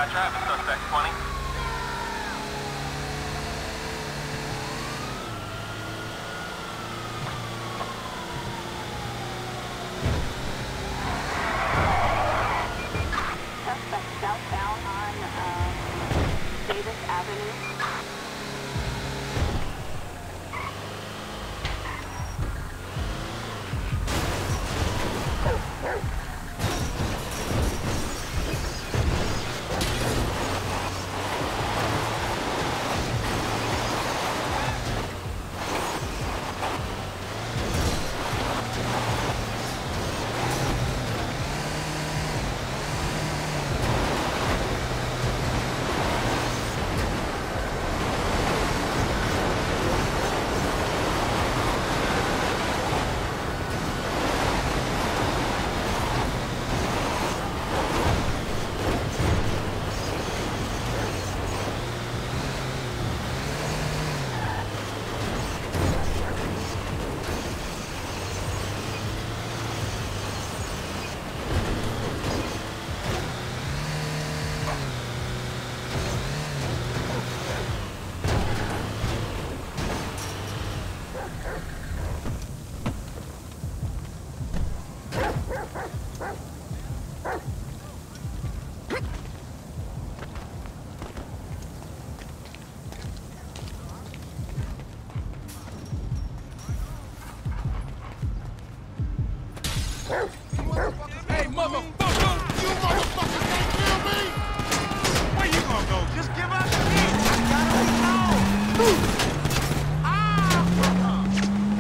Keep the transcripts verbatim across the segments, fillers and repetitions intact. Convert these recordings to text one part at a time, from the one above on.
got traffic, suspect twenty. Suspect southbound on um, Davis Avenue. Hey, motherfucker! You motherfuckers can't kill me! Where you gonna go? Just give up the beat! I gotta reload! Ah!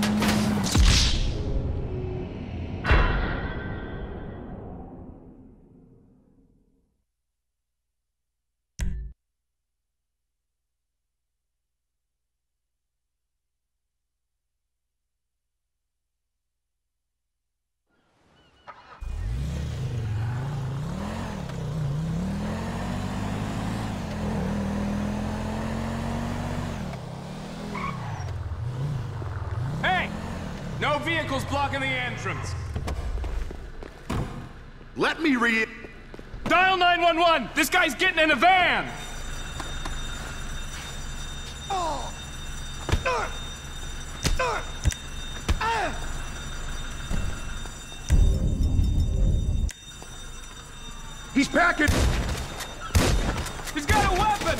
No vehicles blocking the entrance. Let me re- Dial nine one one! This guy's getting in a van! Oh. Uh. Uh. Uh. He's packing! He's got a weapon!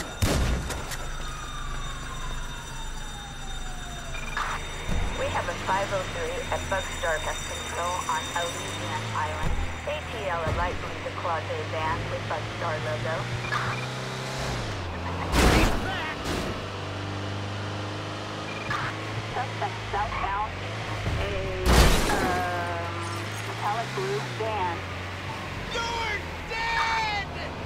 We have a five oh three at Bugstar Pest Control on Elysian Island. A T L a light blue Closet van with Bugstar logo. He's back! Suspect southbound a um, metallic blue van. You're dead!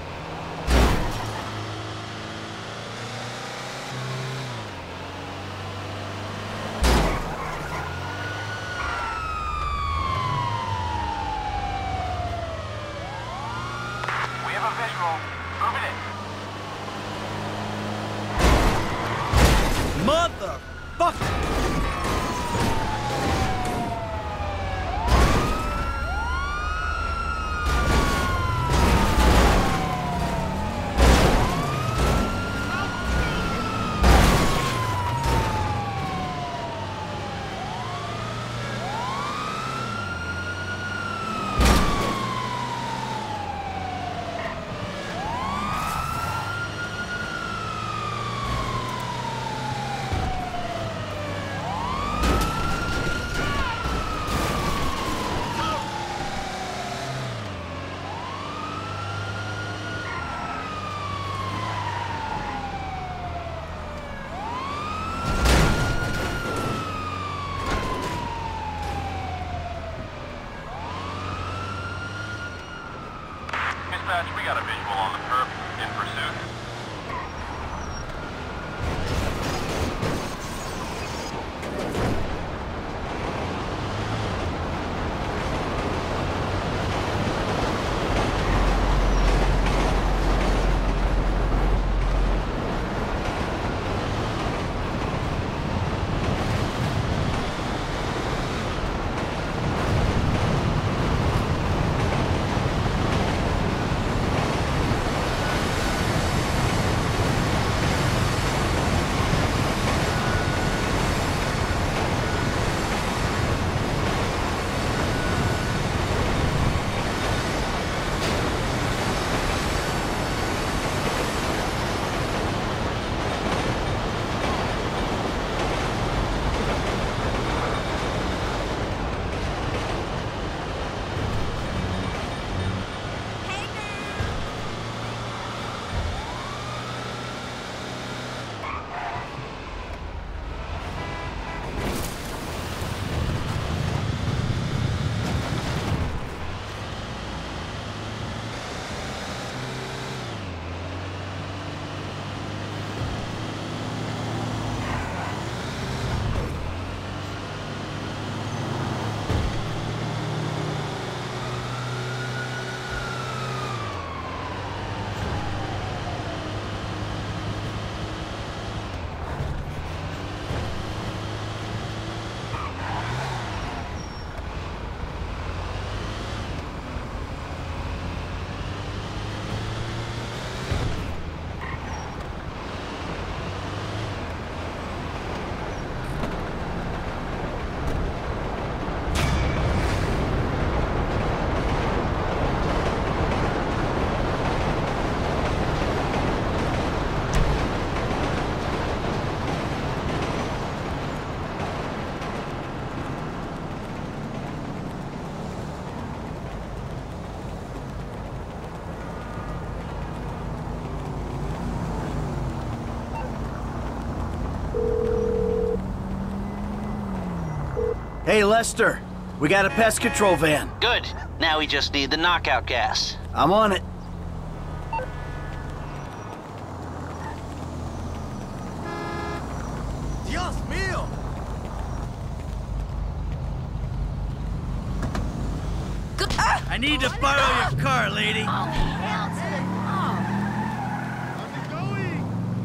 We have a visual. Moving it. Motherfucker! Dispatch, we got a visual on the perp in pursuit. Hey, Lester. We got a pest control van. Good. Now we just need the knockout gas. I'm on it. Dios mío! I need to borrow your car, lady. How's it going?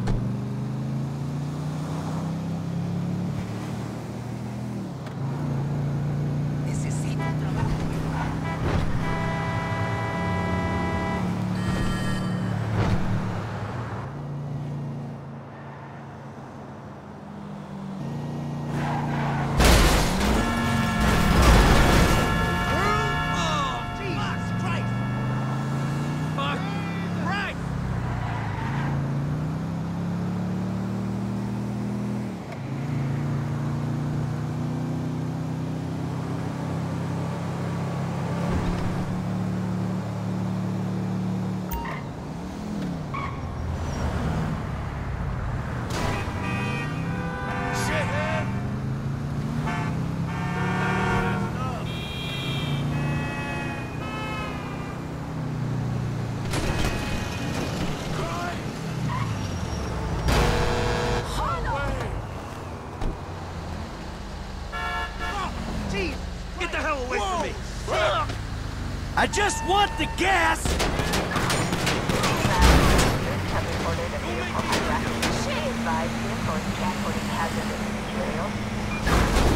Get the hell away from me! I just want the gas! Have reported a vehicle hijacking. Be advised, vehicle is transporting hazardous materials.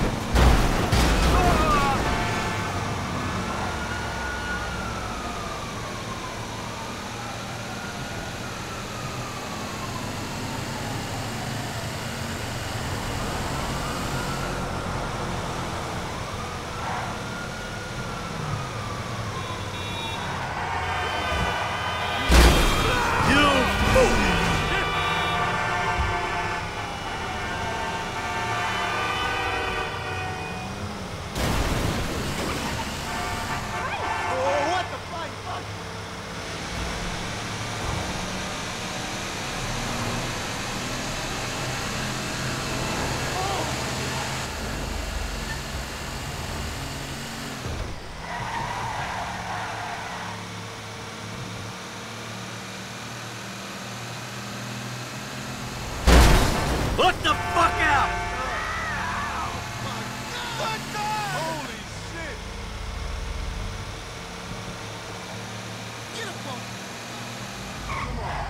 Look the fuck out! Holy shit! Get up on. Come on.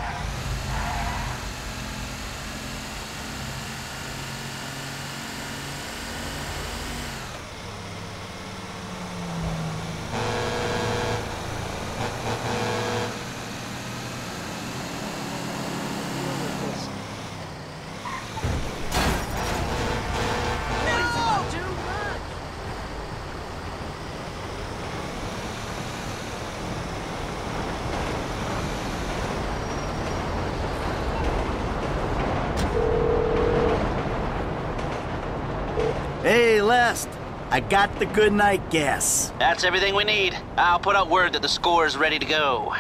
Hey, Lest. I got the good night gas. That's everything we need. I'll put out word that the score is ready to go.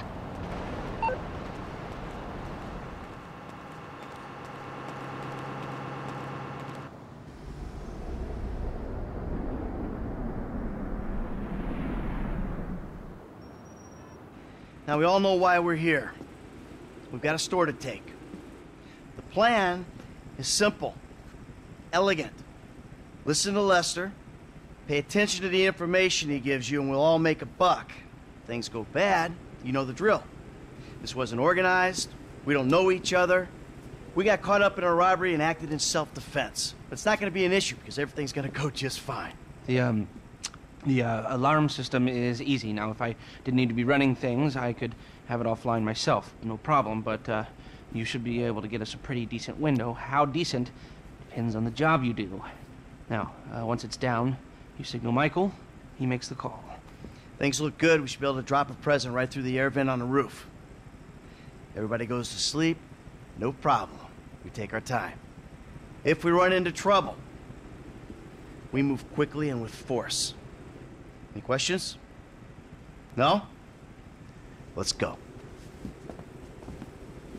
Now, we all know why we're here. We've got a store to take. The plan is simple, elegant. Listen to Lester, pay attention to the information he gives you, and we'll all make a buck. If things go bad, you know the drill. This wasn't organized, we don't know each other. We got caught up in a robbery and acted in self-defense. But it's not gonna be an issue, because everything's gonna go just fine. The, um, the uh, alarm system is easy. Now, if I didn't need to be running things, I could have it offline myself. No problem, but uh, you should be able to get us a pretty decent window. How decent depends on the job you do. Now, uh, once it's down, you signal Michael, he makes the call. Things look good, we should be able to drop a present right through the air vent on the roof. Everybody goes to sleep, no problem. We take our time. If we run into trouble, we move quickly and with force. Any questions? No? Let's go.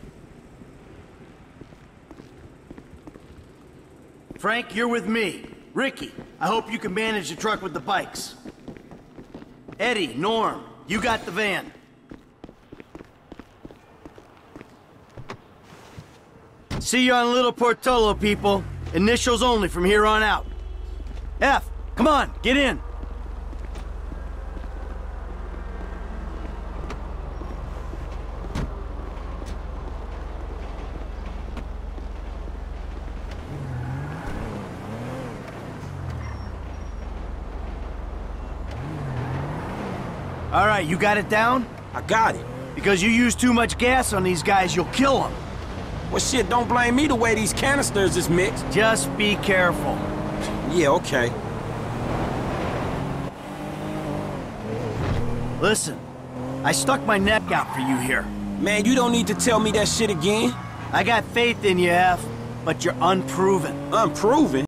Frank, you're with me. Ricky, I hope you can manage the truck with the bikes. Eddie, Norm, you got the van. See you on Little Portola, people. Initials only from here on out. F, come on, get in. All right, you got it down? I got it. Because you use too much gas on these guys, you'll kill them. Well, shit, don't blame me the way these canisters is mixed. Just be careful. Yeah, okay. Listen, I stuck my neck out for you here. Man, you don't need to tell me that shit again. I got faith in you, F, but you're unproven. Unproven?